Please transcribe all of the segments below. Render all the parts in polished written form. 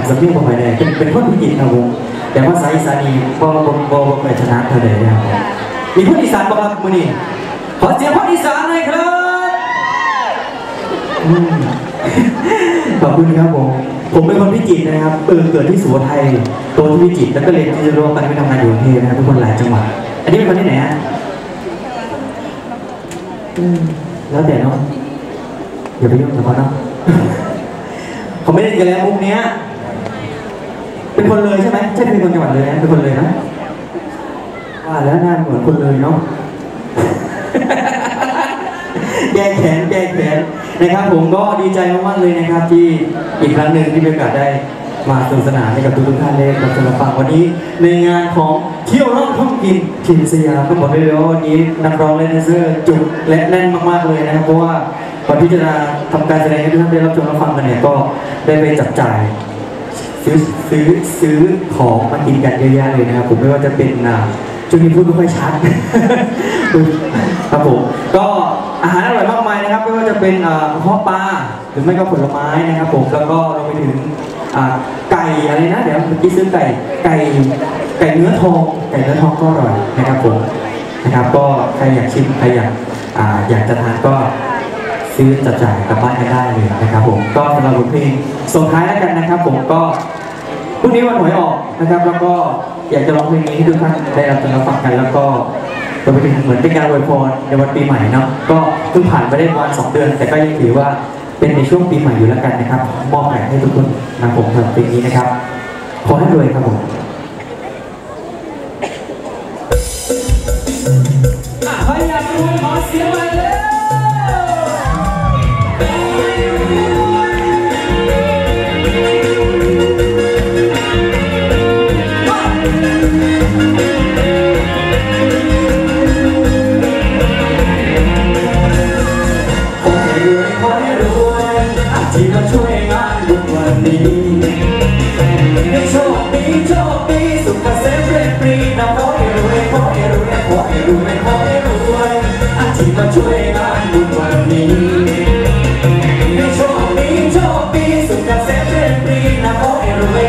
สำเนียงประมาณไหนเป็นคนพิจิตรครับผมแต่ว่าสายอีสานีก็ไปชนะเท่าไหร่นะครับมีคนอีสานบ้างครับมือนี้ขอเสียงคนอีสานหน่อยครับขอบคุณครับผมเป็นคนพิจิตรนะครับเกิดที่สุโขทัยโตที่พิจิตรแล้วก็เรียนที่รวมกันไปทำงานอยู่กรุงเทพนะครับทุกคนหลายจังหวัดอันนี้เป็นคนที่ไหนฮะแล้วแต่เนาะอย่าไปยุ่งกับเขาเนาะเขาไม่ได้กันแล้วมุกเนี้ยเป็นคนเลยใช่ไหมใช่เป็นคนจังหวัดเลยนะเป็นคนเลยนะว่าแล้วหน้าเหมือนคนเลยเนาะแก้แขนนะครับผมก็ดีใจมากๆเลยนะครับที่อีกครั้งหนึ่งที่มีโอกาสได้มาสนุกสนานให้กับทุกท่านได้รับชมฟังวันนี้ในงานของเที่ยวรอบท่องกินถิ่นสยามก็บอกได้เลยว่าวันนี้นักร้องและแดนเซอร์จุกและแน่นมากๆเลยนะครับเพราะว่าก่อนที่จะทำการแสดงให้ทุกท่านได้รับชมรับฟังกันเนี่ยก็ได้ไปจับจ่ายซื้อของมากินกันเยอะแยะเลยนะครับผมไม่ว่าจะเป็นช่วงนี้พูดไม่ค่อยชัดครับผมก็อาหารอร่อยมากมายนะครับไม่ว่าจะเป็นข้าวปลาหรือไม่ก็ผลไม้นะครับผมแล้วก็เราไปถึงไก่อะไรนะเดี๋ยวเมื่อกี้ซื้อไก่เนื้อทองก็อร่อยนะครับผมนะครับก็ใครอยากชิมใครอยากจะทานก็ซื้อจับจ่ายกลับบ้านกันได้เลยนะครับผมก็สำหรับบทเพลงส่งท้ายแล้วกันนะครับผมก็พรุ่งนี้วันหวยออกนะครับแล้วก็อยากจะร้องเพลงนี้ให้ทุกท่านได้รับฟังกันแล้วก็จะไปถึงเหมือนเป็นการอวยพรในวันปีใหม่เนาะก็เพิ่งผ่านไปได้ประมาณ2 เดือนแต่ก็ยังถือว่าเป็นในช่วงปีใหม่อยู่แล้วกันนะครับมอบให้ทุกคนนะผมสำหรับเพลงนี้นะครับขอให้รวยครับผมใครอยากรวยขอเสียงหน่อยเลยที่มาช่วยงานบุญวันนี้ให้โชคดีสุขเกษมเรียนปรีนะขอให้รวยที่มาช่วยงานบุญวันนี้ให้โชคดีสุขเกษมเรียนปรีนะขอให้รวย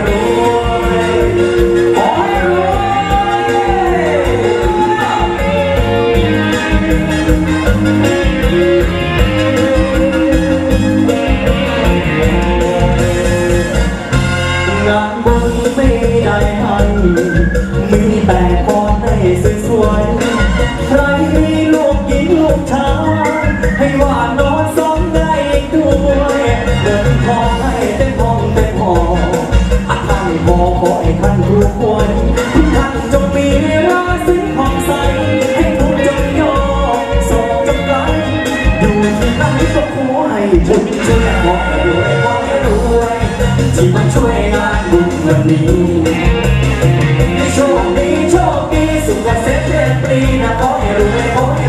งานบุญไม่ได้ให้มีแต่พรให้สวยๆใครมีลูกหญิงลูกชายให้ว่านอนสมได้ด้วยเดินทองให้เต็มห้องท่านขอให้ท่านรู้ควรท่านจงมีราศีผ่องใสให้ทุกจงโยกส่งจงไกลอยู่ที่ไหนก็ขอให้บุญช่วยขอให้รวยที่มาช่วยงานบุญวันนี้โชคดีสุขเกษมเรียนปรีนะขอให้รวย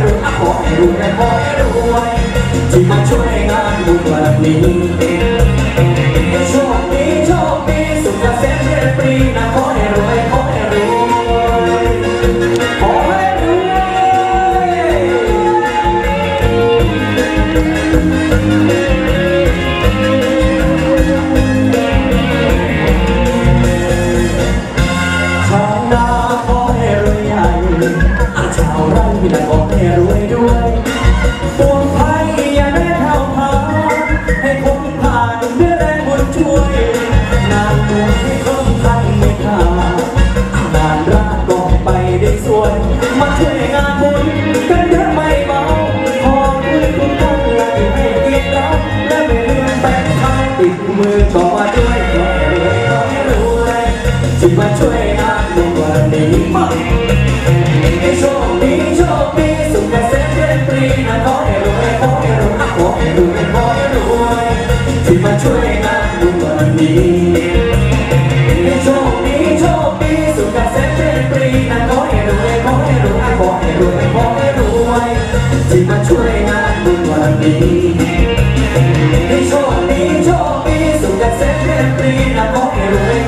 ที่มาช่วยงานบุญวันนี้โชคดีสุขเกษมเรียนปรีนะขอให้รวยชาวไร่และขอให้รวยด้วยปวงไผ่อย่าได้เท่าพาให้คงผ่านด้วยแรงบุญช่วยงานบุญให้คงทันไม่ขาดงานรักก็ไปได้สวยมาช่วยงานบุญกันเยอะไม่เบาขอคุณทุกท่านและให้เกียรติเราและไม่ลืมแบ่งทางติดมือก็มาด้วยขอให้รวยที่มาช่วยงานบุญวันนี้โชคดีสุขเกษมเรียนปรีนะขอให้รวยที่มาช่วยงานบุญวันนี้โชคดีสุขเกษมเรียนปรีนะขอให้รวยที่มาช่วยงานบุญวันนี้โชคดีสุขเกษมเรียนปรีนะขอให้รวย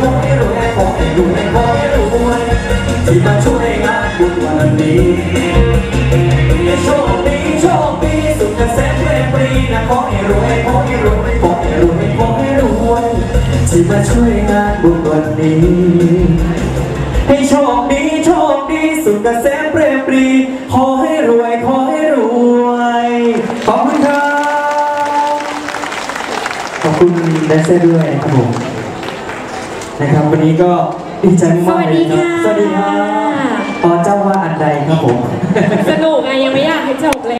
ที่มาช่วยงานบุญวันนี้โชคดีสุขเกษมเรียนปรีนะขอให้รวยที่มาช่วยงานบุญวันนี้ให้โชคดีโชคดีสุขเกษมเปรมปรีขอให้รวยขอให้รวยขอบคุณครับขอบคุณแดนเซอร์ด้วยนะครับผมนะครับวันนี้ก็ดีใจมากเลยครับสวัสดีค่ะเจ้าว่าอันใดครับผมสนุกไงยังไม่อยากให้จบเลย